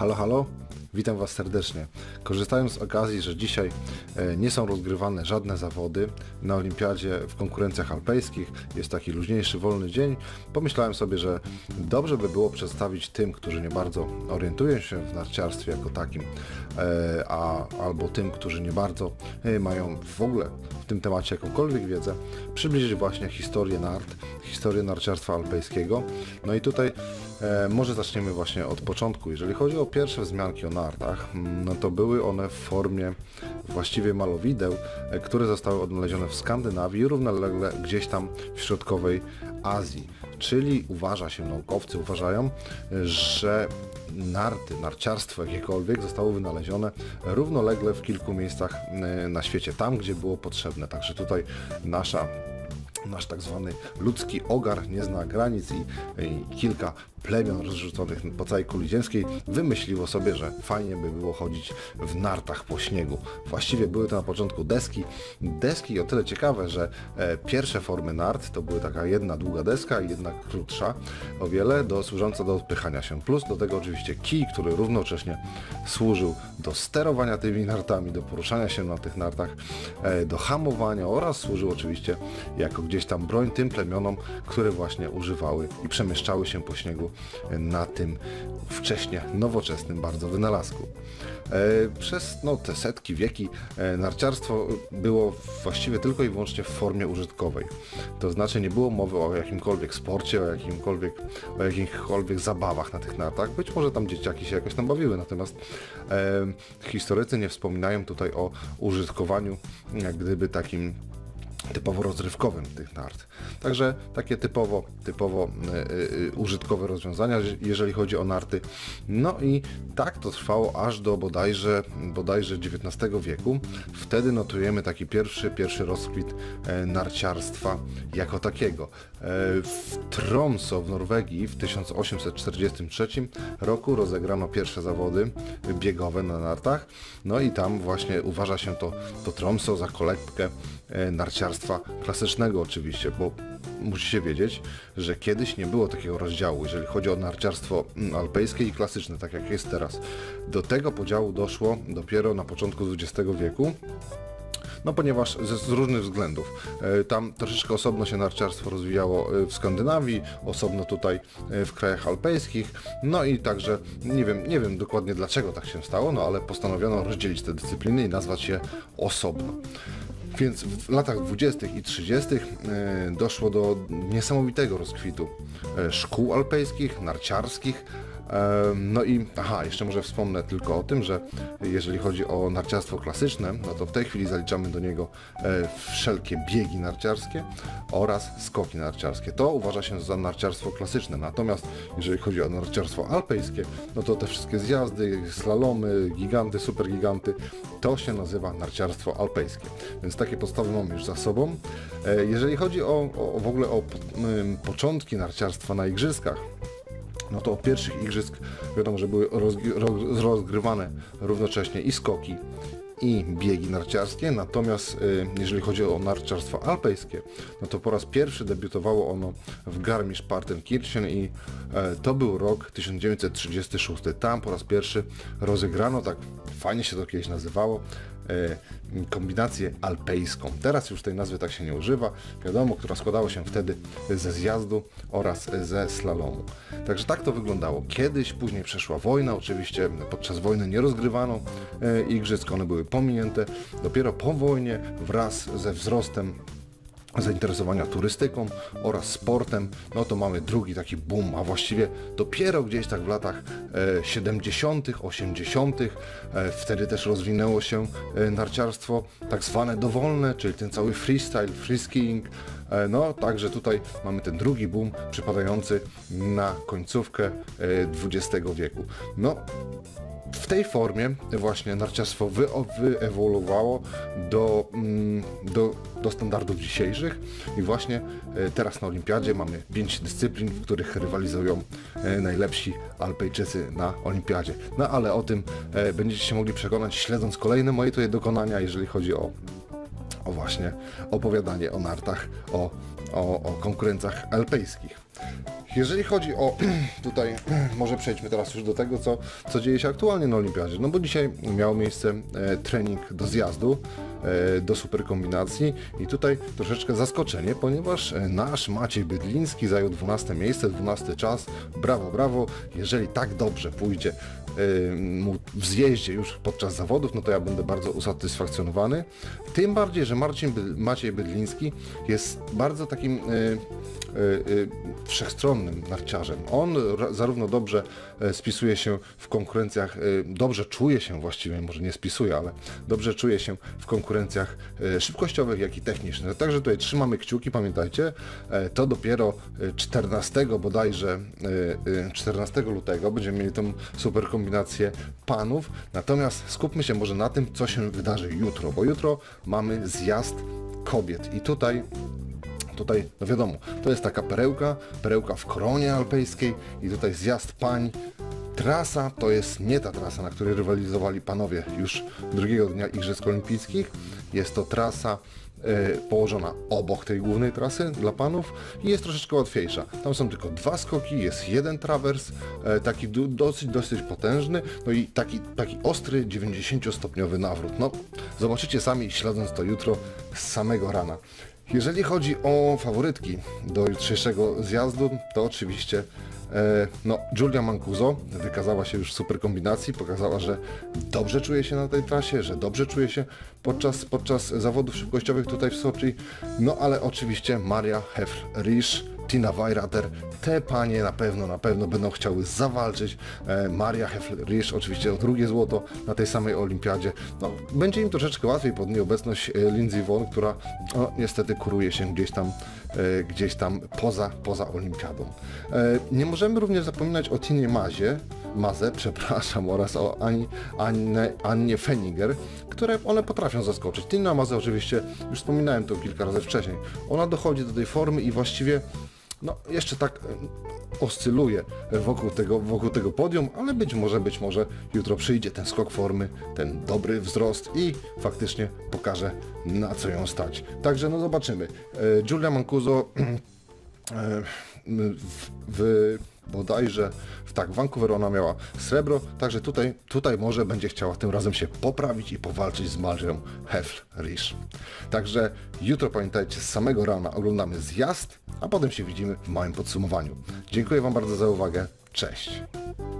Halo, halo, witam Was serdecznie. Korzystając z okazji, że dzisiaj nie są rozgrywane żadne zawody na olimpiadzie w konkurencjach alpejskich, jest taki luźniejszy, wolny dzień, pomyślałem sobie, że dobrze by było przedstawić tym, którzy nie bardzo orientują się w narciarstwie jako takim, albo tym, którzy nie bardzo mają w ogóle w tym temacie jakąkolwiek wiedzę, przybliżyć właśnie historię nart, historię narciarstwa alpejskiego. No i tutaj może zaczniemy właśnie od początku. Jeżeli chodzi o pierwsze wzmianki o nartach, no to były one w formie właściwie malowideł, które zostały odnalezione w Skandynawii, równolegle gdzieś tam w środkowej Azji. Czyli naukowcy uważają, że narciarstwo jakiekolwiek zostało wynalezione równolegle w kilku miejscach na świecie, tam gdzie było potrzebne. Także tutaj nasz tak zwany ludzki ogar nie zna granic i kilka plemion rozrzuconych po całej kuli ziemskiej wymyśliło sobie, że fajnie by było chodzić w nartach po śniegu. Właściwie były to na początku deski o tyle ciekawe, że pierwsze formy nart to były taka jedna długa deska i jedna krótsza o wiele, służąca do odpychania się. Plus do tego oczywiście kij, który równocześnie służył do sterowania tymi nartami, do poruszania się na tych nartach, do hamowania oraz służył oczywiście jako gdzieś tam broń tym plemionom, które właśnie używały i przemieszczały się po śniegu na tym wcześnie nowoczesnym bardzo wynalazku. Przez te setki, wieki narciarstwo było właściwie tylko i wyłącznie w formie użytkowej. To znaczy nie było mowy o jakimkolwiek sporcie, o jakichkolwiek zabawach na tych nartach. Być może tam dzieciaki się jakoś tam bawiły, natomiast historycy nie wspominają tutaj o użytkowaniu jak gdyby takim typowo rozrywkowym tych nart. Także takie typowo użytkowe rozwiązania, jeżeli chodzi o narty. No i tak to trwało aż do bodajże XIX wieku. Wtedy notujemy taki pierwszy rozkwit narciarstwa jako takiego. W Tromsø w Norwegii w 1843 roku rozegrano pierwsze zawody biegowe na nartach. No i tam właśnie uważa się to Tromsø za kolebkę narciarstwa klasycznego oczywiście, bo musicie wiedzieć, że kiedyś nie było takiego rozdziału, jeżeli chodzi o narciarstwo alpejskie i klasyczne, tak jak jest teraz. Do tego podziału doszło dopiero na początku XX wieku, no ponieważ z różnych względów. Tam troszeczkę osobno się narciarstwo rozwijało w Skandynawii, osobno tutaj w krajach alpejskich, no i także nie wiem dokładnie dlaczego tak się stało, no ale postanowiono rozdzielić te dyscypliny i nazwać je osobno. Więc w latach 20. i 30. doszło do niesamowitego rozkwitu szkół alpejskich, narciarskich. No i jeszcze może wspomnę tylko o tym, że jeżeli chodzi o narciarstwo klasyczne, no to w tej chwili zaliczamy do niego wszelkie biegi narciarskie oraz skoki narciarskie. To uważa się za narciarstwo klasyczne. Natomiast jeżeli chodzi o narciarstwo alpejskie, no to te wszystkie zjazdy, slalomy, giganty, supergiganty, to się nazywa narciarstwo alpejskie. Więc takie podstawy mamy już za sobą. Jeżeli chodzi w ogóle o początki narciarstwa na igrzyskach, no to od pierwszych igrzysk wiadomo, że były rozgrywane równocześnie i skoki, i biegi narciarskie, natomiast jeżeli chodzi o narciarstwo alpejskie, no to po raz pierwszy debiutowało ono w Garmisch-Partenkirchen i to był rok 1936. Tam po raz pierwszy rozegrano, tak fajnie się to kiedyś nazywało, kombinację alpejską. Teraz już tej nazwy tak się nie używa, wiadomo, która składała się wtedy ze zjazdu oraz ze slalomu. Także tak to wyglądało kiedyś, później przeszła wojna, oczywiście podczas wojny nie rozgrywano igrzysk, one były pominięte. Dopiero po wojnie wraz ze wzrostem zainteresowania turystyką oraz sportem, no to mamy drugi taki boom, a właściwie dopiero gdzieś tak w latach 70., 80., wtedy też rozwinęło się narciarstwo tak zwane dowolne, czyli ten cały freestyle, freeskiing. No także tutaj mamy ten drugi boom przypadający na końcówkę XX wieku. No w tej formie właśnie narciarstwo wyewoluowało do standardów dzisiejszych i właśnie teraz na olimpiadzie mamy 5 dyscyplin, w których rywalizują najlepsi Alpejczycy na olimpiadzie. No ale o tym będziecie się mogli przekonać, śledząc kolejne moje tutaj dokonania, jeżeli chodzi o właśnie opowiadanie o nartach, o o konkurencjach alpejskich. Jeżeli chodzi o tutaj, może przejdźmy teraz już do tego, co dzieje się aktualnie na olimpiadzie. No bo dzisiaj miał miejsce trening do zjazdu, do superkombinacji i tutaj troszeczkę zaskoczenie, ponieważ nasz Maciej Bydliński zajął 12 miejsce, 12 czas. Brawo, brawo. Jeżeli tak dobrze pójdzie mu w zjeździe już podczas zawodów, no to ja będę bardzo usatysfakcjonowany. Tym bardziej, że Maciej Bydliński jest bardzo takim wszechstronnym narciarzem. On zarówno dobrze spisuje się w konkurencjach, dobrze czuje się właściwie, może nie spisuje, ale dobrze czuje się w konkurencjach szybkościowych, jak i technicznych. Także tutaj trzymamy kciuki, pamiętajcie, to dopiero 14 bodajże 14 lutego będziemy mieli tą super kombinację panów, natomiast skupmy się może na tym, co się wydarzy jutro, bo jutro mamy zjazd kobiet i tutaj, no wiadomo, to jest taka perełka w koronie alpejskiej i tutaj zjazd pań. Trasa to jest nie ta trasa, na której rywalizowali panowie już drugiego dnia Igrzysk Olimpijskich. Jest to trasa położona obok tej głównej trasy dla panów i jest troszeczkę łatwiejsza. Tam są tylko 2 skoki, jest jeden trawers, taki dosyć potężny, no i taki ostry 90-stopniowy nawrót. No, zobaczycie sami, śledząc to jutro z samego rana. Jeżeli chodzi o faworytki do jutrzejszego zjazdu, to oczywiście no, Giulia Mancuso wykazała się już w super kombinacji, pokazała, że dobrze czuje się na tej trasie, że dobrze czuje się podczas zawodów szybkościowych tutaj w Soczi. No ale oczywiście Maria Hefl-Risch, Tina Weirater, te panie na pewno będą chciały zawalczyć. Maria Hefl-Risch oczywiście o drugie złoto na tej samej olimpiadzie. No, będzie im troszeczkę łatwiej pod nieobecność Lindsey Vonn, która no, niestety kuruje się gdzieś tam poza olimpiadą. Nie możemy również zapominać o Tinie Maze, oraz o Annie Feniger, które one potrafią zaskoczyć. Tina Maze oczywiście, już wspominałem to kilka razy wcześniej, ona dochodzi do tej formy i właściwie no, jeszcze tak oscyluje wokół tego podium, ale być może jutro przyjdzie ten skok formy, ten dobry wzrost i faktycznie pokaże, na co ją stać. Także no zobaczymy. Giulia Mancuso bodajże w Vancouver ona miała srebro, także tutaj może będzie chciała tym razem się poprawić i powalczyć z Marią Hefl-Risch. Także jutro pamiętajcie, z samego rana oglądamy zjazd, a potem się widzimy w małym podsumowaniu. Dziękuję Wam bardzo za uwagę, cześć!